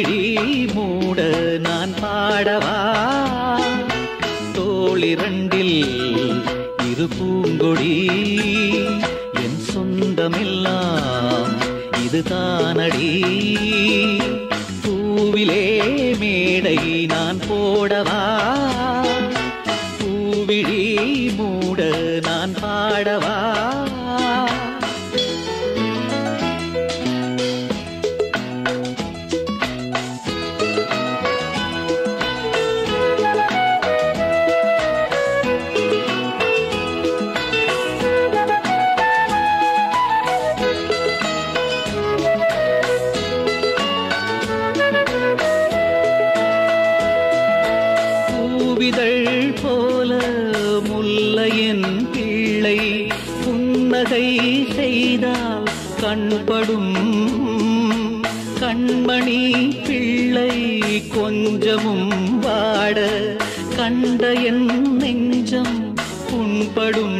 பூவிழி மூட நான் பாடவா தோளிரண்டில் இரு பூங்கொடி என் சொந்தமெல்லாம் இதுதானடி பூவிலே மேடை நான் போடவா பூவிழி மூட நான் பாடவா பூவிதழ் போல முல்லையன் பிள்ளை புன்னகை செய்தால் கண்படும் கண்மணி பிள்ளை கொஞ்சமும் வாட கண்ட என் நெஞ்சம் புண்படும்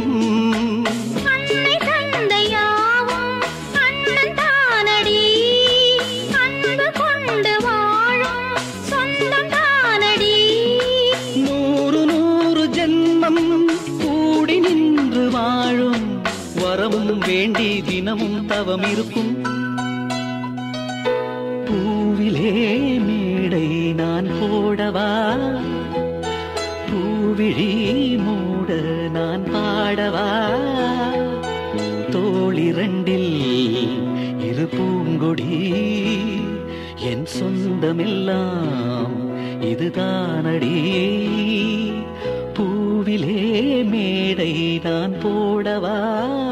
கூடி நின்று வாழும் வரமும் வேண்டி தினமும் தவம் இருக்கும் பூவிலே மேடை நான் போடவா பூவிழி மூட நான் பாடவா தோளிரண்டில் இரு பூங்கொடி என் சொந்தமெல்லாம் இதுதானடி பூவிலே மேடை நான் போடவா